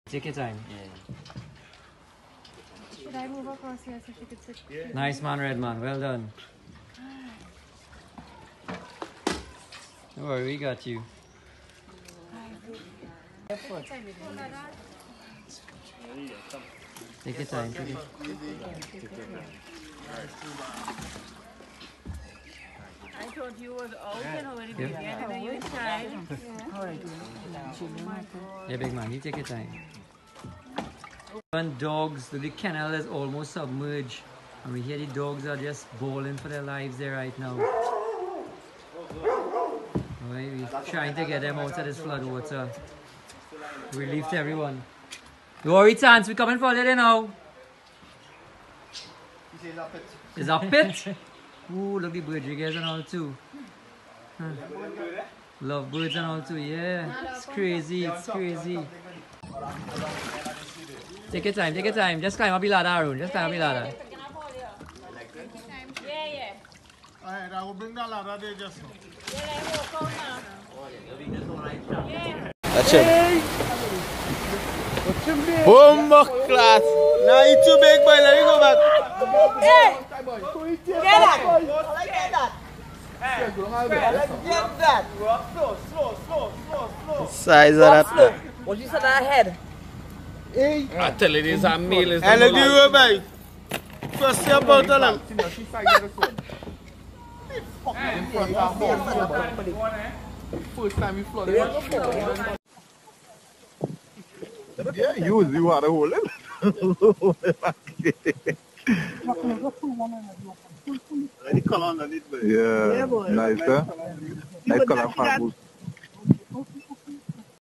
Take your time. Yeah. Should I move across here so she could sit? Yeah. Nice man, red man. Well done. Don't worry, we got you. Take your time. Take your time. I thought you was out and already began and then you inside. Yeah, big man, you take your time. When dogs, the kennel is almost submerged, and we hear the dogs are just bawling for their lives there right now. Right, we're trying to get them out of this flood water. Relief to everyone. Don't worry, Chance, we're coming for you now. Is that pit? Ooh, look the bird riggers and all too. Huh. Love birds and all too, yeah. It's crazy, it's crazy. Take your time, take your time. Just climb up the ladder, Arun. Just climb up the ladder. Yeah. Alright, I will bring that ladder there just now. That's it. Boom, class. Now you too big, boy. Let me go back. Hey! Get that! Get that! Slow. Size of that. What you said that head? Hey! I tell you, this is a meal. And look at you, boy. First step out of them. First time we flooded. Yeah, use the water hole. Yeah, nice, huh? Nice color.